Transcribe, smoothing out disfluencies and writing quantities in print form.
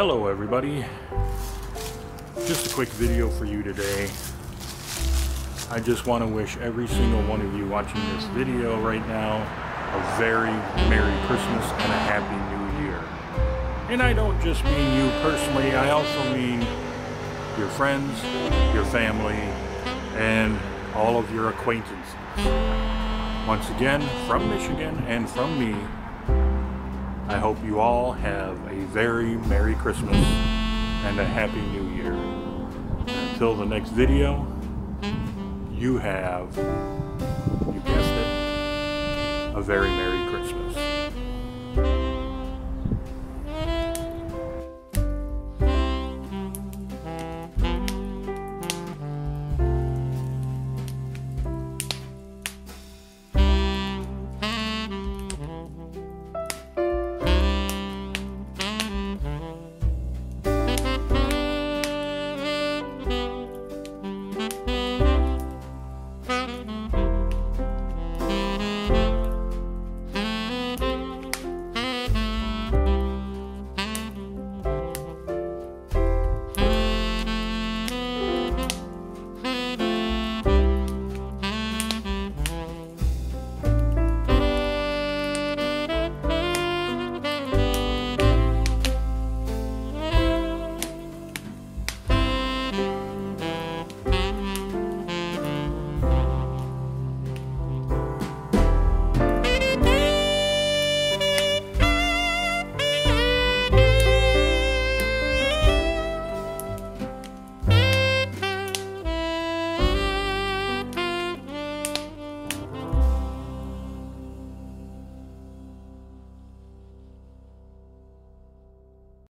Hello everybody, just a quick video for you today. I just want to wish every single one of you watching this video right now a very Merry Christmas and a Happy New Year. And I don't just mean you personally, I also mean your friends, your family, and all of your acquaintances. Once again, from Michigan and from me, I hope you all have a very Merry Christmas and a Happy New Year. Until the next video, you have, you guessed it, a very Merry Christmas.